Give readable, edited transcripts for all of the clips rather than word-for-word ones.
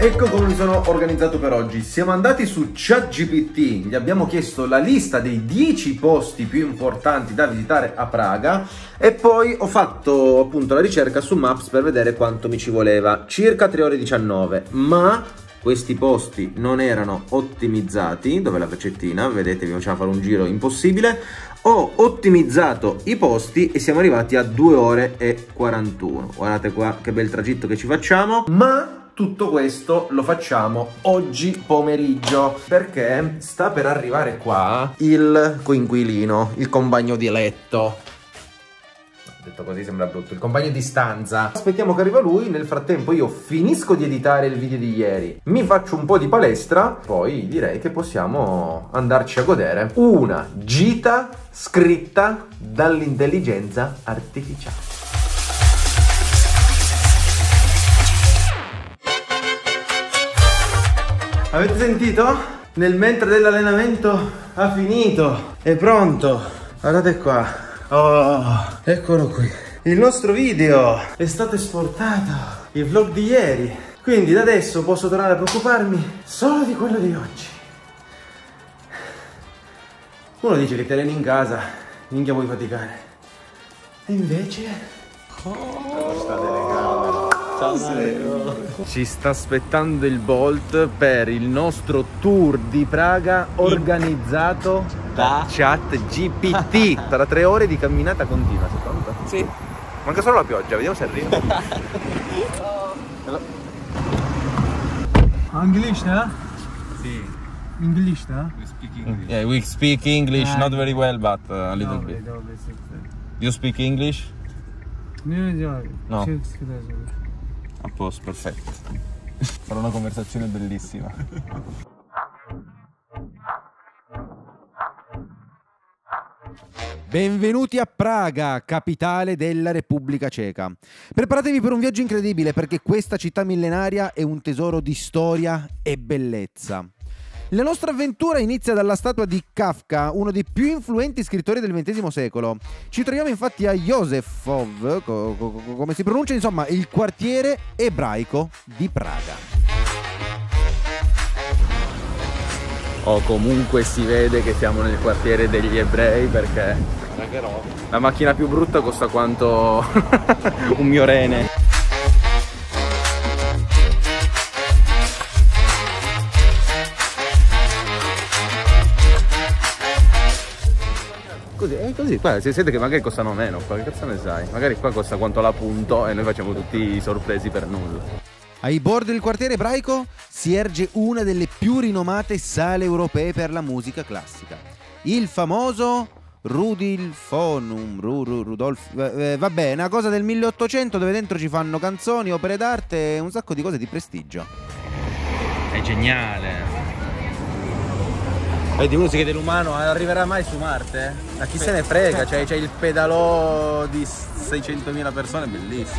Ecco come mi sono organizzato per oggi. Siamo andati su ChatGPT, gli abbiamo chiesto la lista dei 10 posti più importanti da visitare a Praga e poi ho fatto appunto la ricerca su Maps per vedere quanto mi ci voleva. Circa 3 ore e 19, ma questi posti non erano ottimizzati. Dov'è la freccettina? Vedete, vi facciamo fare un giro impossibile. Ho ottimizzato i posti e siamo arrivati a 2 ore e 41. Guardate qua che bel tragitto che ci facciamo. Ma tutto questo lo facciamo oggi pomeriggio, perché sta per arrivare qua il coinquilino, il compagno di letto. Detto così sembra brutto, il compagno di stanza. Aspettiamo che arriva lui, nel frattempo io finisco di editare il video di ieri, mi faccio un po' di palestra, poi direi che possiamo andarci a godere una gita scritta dall'intelligenza artificiale. Avete sentito? Nel mentre dell'allenamento ha finito, è pronto. Guardate qua. Oh, eccolo qui. Il nostro video è stato esportato, il vlog di ieri. Quindi da adesso posso tornare a preoccuparmi solo di quello di oggi. Uno dice che ti alleni in casa, minchia vuoi faticare. E invece... Ci sta aspettando il Bolt per il nostro tour di Praga organizzato da ChatGPT. Sarà 3 ore di camminata continua, secondo? Sì. Manca solo la pioggia, vediamo se arriva. English, no? Sì. English, no? We speak English. Yeah, we speak English, not very well, but a little bit. You speak English? No. A posto, perfetto. Farò una conversazione bellissima. Benvenuti a Praga, capitale della Repubblica Ceca. Preparatevi per un viaggio incredibile perché questa città millenaria è un tesoro di storia e bellezza. La nostra avventura inizia dalla statua di Kafka, uno dei più influenti scrittori del XX secolo. Ci troviamo infatti a Józefov, come si pronuncia, insomma, il quartiere ebraico di Praga. O comunque si vede che siamo nel quartiere degli ebrei perché la macchina più brutta costa quanto un mio rene. Così, qua si sente che magari costano meno, qua che cazzo ne sai? Magari qua costa quanto la punto e noi facciamo tutti sorpresi per nulla. Ai bordi del quartiere ebraico si erge una delle più rinomate sale europee per la musica classica. Il famoso Rudolfinum, vabbè, una cosa del 1800 dove dentro ci fanno canzoni, opere d'arte e un sacco di cose di prestigio. È geniale. Vedi, uno si chiede l'umano arriverà mai su Marte? Ma chi se ne frega, c'è il pedalò di 600.000 persone, bellissimo.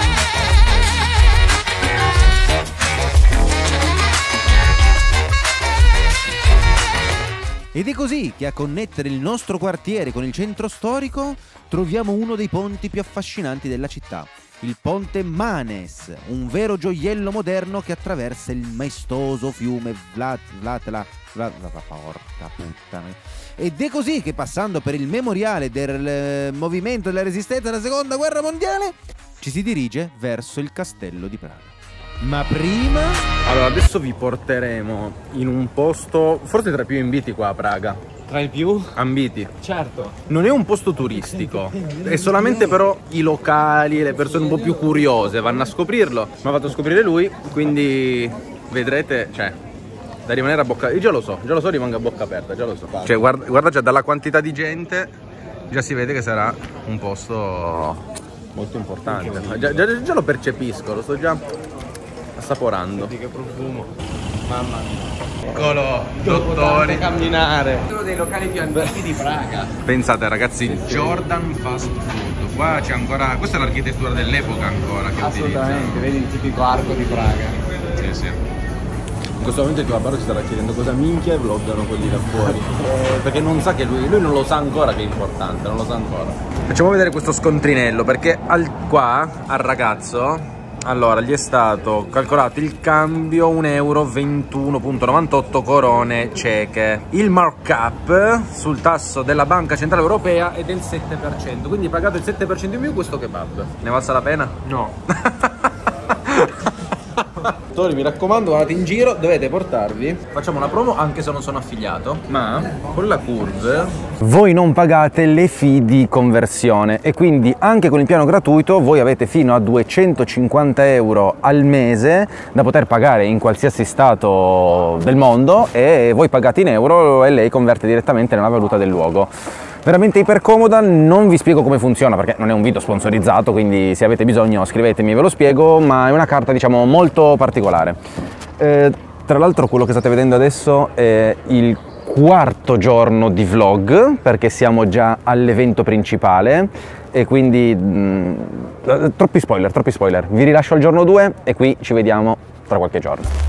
Ed è così che a connettere il nostro quartiere con il centro storico troviamo uno dei ponti più affascinanti della città, il ponte Manes, un vero gioiello moderno che attraversa il maestoso fiume Vlatla, porca puttana. Ed è così che passando per il memoriale del movimento della resistenza alla seconda guerra mondiale ci si dirige verso il castello di Praga. Ma prima... Allora, adesso vi porteremo in un posto forse tra i più ambiti qua a Praga. Tra i più? Ambiti. Certo. Non è un posto turistico, è solamente però i locali, le persone un po' più curiose vanno a scoprirlo. Mi ha fatto scoprire lui, quindi vedrete, cioè, da rimanere a bocca... Io già lo so, rimango a bocca aperta, già lo so. Cioè, guarda già dalla quantità di gente, già si vede che sarà un posto molto importante. Già lo percepisco, lo sto già assaporando. Senti che profumo. Mamma mia. Eccolo, dottori. Camminare. Uno dei locali più antichi di Praga. Pensate ragazzi, Jordan Fast Food. Qua c'è ancora, questa è l'architettura dell'epoca ancora che assolutamente, vedi il tipico arco di Praga. Sì, sì. In questo momento il Barbaro si starà chiedendo cosa minchia vloggano quelli da fuori. Perché non sa che lui non lo sa ancora che è importante, non lo sa ancora. Facciamo vedere questo scontrinello perché qua al ragazzo Allora, gli è stato calcolato il cambio 1,21,98 euro corone ceche. Il markup sul tasso della Banca Centrale Europea è del 7%, quindi pagato il 7% in più questo kebab. Ne valsa la pena? No. Mi raccomando, andate in giro, dovete portarvi. Facciamo una promo anche se non sono affiliato, ma con la Curve voi non pagate le fee di conversione e quindi anche con il piano gratuito voi avete fino a 250 euro al mese da poter pagare in qualsiasi stato del mondo e voi pagate in euro e lei converte direttamente nella valuta del luogo. Veramente iper comoda, non vi spiego come funziona perché non è un video sponsorizzato, quindi se avete bisogno scrivetemi e ve lo spiego, ma è una carta diciamo molto particolare. Tra l'altro quello che state vedendo adesso è il quarto giorno di vlog perché siamo già all'evento principale e quindi troppi spoiler, vi rilascio al giorno 2 e qui ci vediamo tra qualche giorno.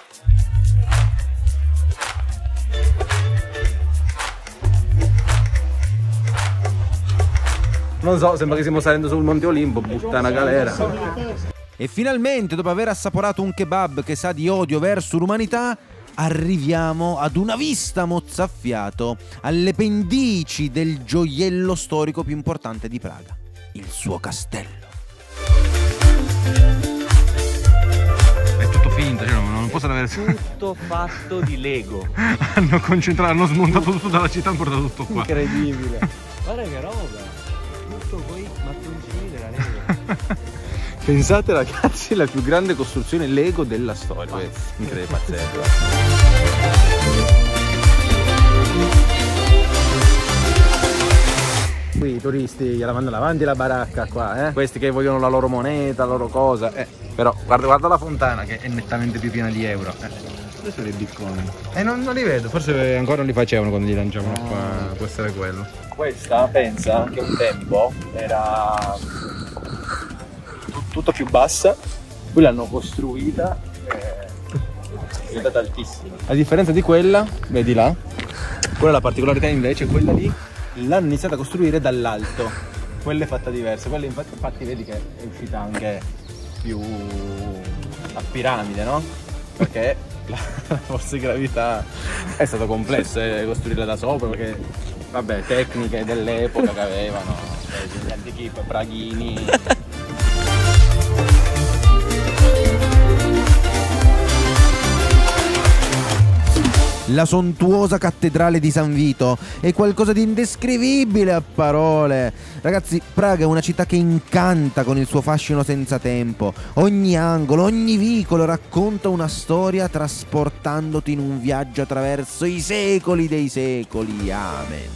Non so, sembra che stiamo salendo sul Monte Olimpo, butta una galera. E finalmente, dopo aver assaporato un kebab che sa di odio verso l'umanità, arriviamo ad una vista mozzafiato alle pendici del gioiello storico più importante di Praga, il suo castello. È tutto finto, cioè non posso avere Tutto fatto di Lego. hanno smontato tutto dalla città e hanno portato tutto qua. Incredibile. Guarda che roba. Tutto poi mattoncini della Lego. Pensate ragazzi, la più grande costruzione Lego della storia. Incredibile, pazzesco. Qui i turisti gliela mandano avanti la baracca qua, eh? Questi che vogliono la loro moneta, la loro cosa, Però guarda la fontana che è nettamente più piena di euro. Dove sono i bitcoin? Non li vedo, forse ancora non li facevano quando li lanciavano qua, può essere quello. Questa, pensa, che un tempo era tutto più bassa, poi l'hanno costruita è diventata altissima. A differenza di quella, vedi là, quella la particolarità invece è quella lì, l'hanno iniziata a costruire dall'alto. Quella è fatta diversa, quella infatti vedi che è uscita anche più a piramide, no? Perché la forza di gravità è stato complesso costruirla da sopra perché vabbè, tecniche dell'epoca che avevano gli antichi praghini. La sontuosa cattedrale di San Vito è qualcosa di indescrivibile a parole. Ragazzi, Praga è una città che incanta con il suo fascino senza tempo. Ogni angolo, ogni vicolo racconta una storia trasportandoti in un viaggio attraverso i secoli dei secoli. Amen.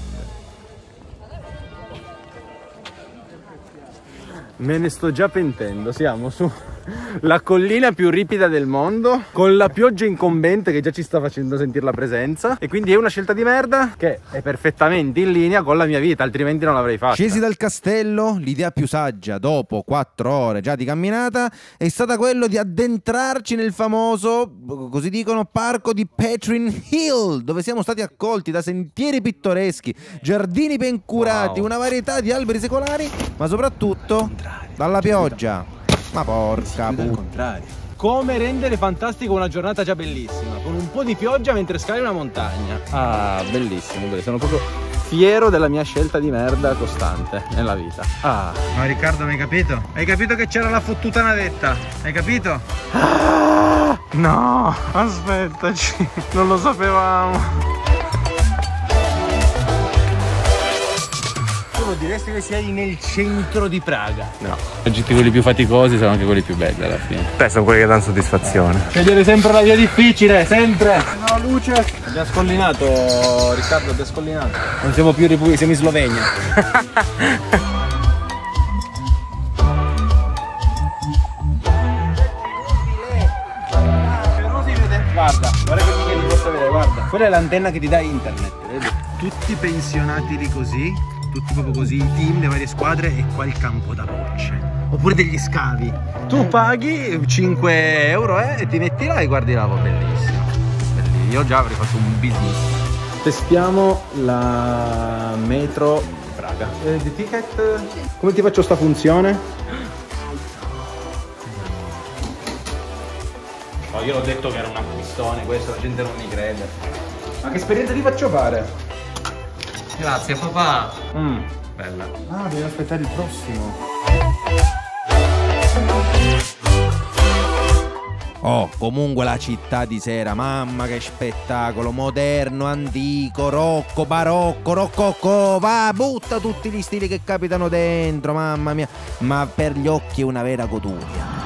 Me ne sto già pentendo, siamo su la collina più ripida del mondo con la pioggia incombente che già ci sta facendo sentire la presenza e quindi è una scelta di merda che è perfettamente in linea con la mia vita, altrimenti non l'avrei fatta. Scesi dal castello, l'idea più saggia dopo 4 ore già di camminata è stata quello di addentrarci nel famoso, così dicono, parco di Petrin Hill, dove siamo stati accolti da sentieri pittoreschi, giardini ben curati, una varietà di alberi secolari, ma soprattutto dalla pioggia. Ma porca puttana. Come rendere fantastico una giornata già bellissima con un po' di pioggia mentre scali una montagna. Ah, bellissimo, sono proprio fiero della mia scelta di merda costante nella vita. Ah. Ma Riccardo, mi hai capito? Hai capito che c'era la fottuta navetta? Hai capito? Ah, no, aspettaci, non lo sapevamo. Diresti che sei nel centro di Praga. No, i viaggi quelli più faticosi sono anche quelli più belli alla fine. Sono quelli che danno soddisfazione. Scegliere sempre la via difficile, sempre. No, luce. Abbiamo scollinato, Riccardo, abbiamo scollinato. Non siamo più in Repubblica, siamo in Slovenia. Guarda che ti posso vedere, guarda. Quella è l'antenna che ti dà internet, vedi? Tutti pensionati lì così, tutti proprio così, i team, le varie squadre e qua il campo da bocce. Oppure degli scavi. Tu paghi 5 euro e ti metti là e guardi la bellissimo. Io già avrei fatto un business. Testiamo la metro Praga. The ticket, come ti faccio sta funzione? No, io l'ho detto che era un acquistone, questo la gente non mi crede. Ma che esperienza ti faccio fare? Grazie papà. Bella. Ah, devi aspettare il prossimo. Oh, comunque la città di sera, mamma che spettacolo, moderno, antico, rocco, barocco, rococò, va, butta tutti gli stili che capitano dentro, mamma mia, ma per gli occhi è una vera goduria.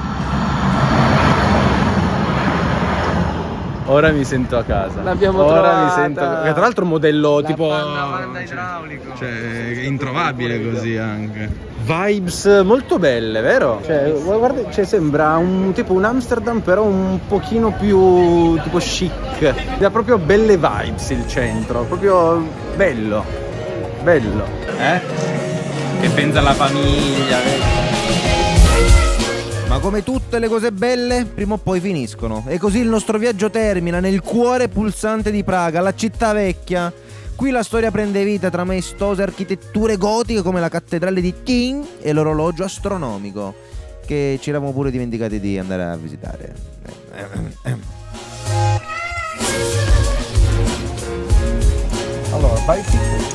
Ora mi sento a casa. L'abbiamo Ora trovata. mi sento. Che tra l'altro modello tipo. Panda idraulico. Cioè, è introvabile così anche. Vibes molto belle, vero? Cioè, guarda, cioè, sembra un tipo un Amsterdam, però un pochino più tipo chic. Ha proprio belle vibes il centro, proprio bello. Bello. Che pensa alla famiglia, vedi? Ma come tutte le cose belle, prima o poi finiscono. E così il nostro viaggio termina nel cuore pulsante di Praga, la città vecchia. Qui la storia prende vita tra maestose architetture gotiche come la cattedrale di Tin e l'orologio astronomico, che ci eravamo pure dimenticati di andare a visitare. Allora, vai ticket.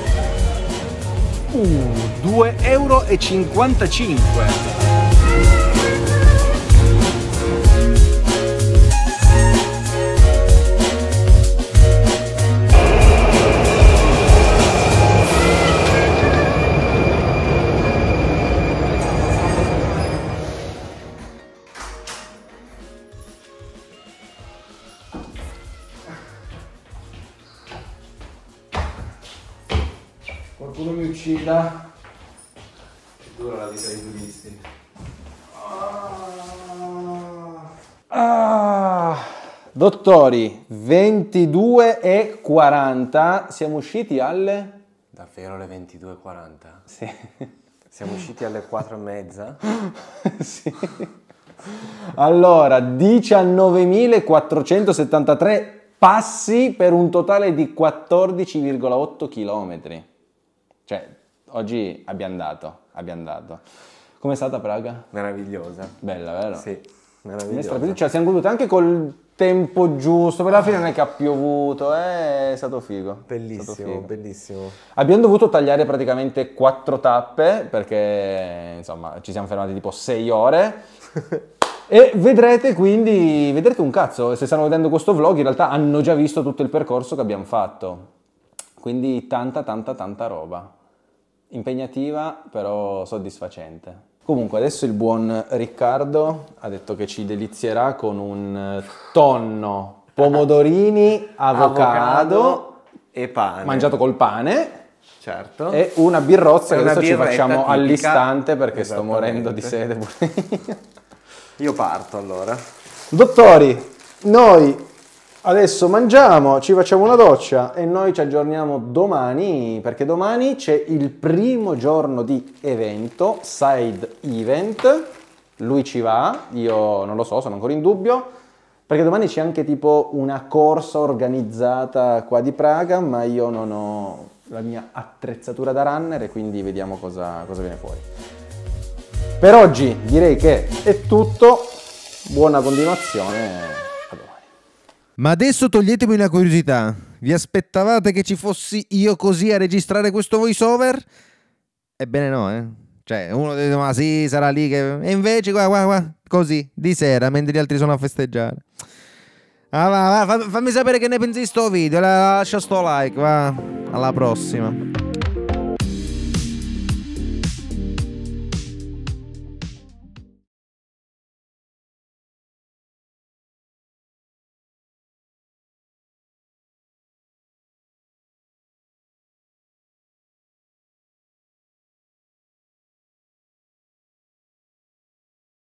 2,55 €. Qualcuno mi uccida. È dura la vita dei turisti. Dottori, 22:40. Siamo usciti alle. Davvero le 22:40? Sì. Siamo usciti alle 4:30? Sì. Allora, 19.473 passi per un totale di 14,8 chilometri. Cioè, oggi abbiamo dato. Com'è stata Praga? Meravigliosa. Bella, vero? Sì, meravigliosa. Cioè, siamo goduti anche col tempo giusto, per alla fine non è che ha piovuto, è stato figo. Bellissimo, È stato figo. bellissimo. Abbiamo dovuto tagliare praticamente 4 tappe perché, insomma, ci siamo fermati tipo 6 ore. E vedrete un cazzo, se stanno vedendo questo vlog in realtà hanno già visto tutto il percorso che abbiamo fatto. Quindi tanta roba. Impegnativa, però soddisfacente. Comunque adesso il buon Riccardo ha detto che ci delizierà con un tonno, pomodorini, avocado e pane. mangiato col pane. Certo. E una birrozza E che una adesso ci birretta facciamo tipica. all'istante perché sto Esattamente. morendo di sede pure io. Io parto allora. Dottori, noi adesso mangiamo, ci facciamo una doccia e noi ci aggiorniamo domani, perché domani c'è il primo giorno di evento, side event. Lui ci va, io non lo so, sono ancora in dubbio, perché domani c'è anche tipo una corsa organizzata qua di Praga, ma io non ho la mia attrezzatura da runner e quindi vediamo cosa viene fuori. Per oggi direi che è tutto, buona continuazione, a domani. Ma adesso toglietemi una curiosità. Vi aspettavate che ci fossi io così a registrare questo voice over? Ebbene no, eh. Cioè, uno dice, ma sì, sarà lì che... E invece, qua, così, di sera, mentre gli altri sono a festeggiare. Ah, va, fammi sapere che ne pensi di sto video, lascia sto like, va. Alla prossima.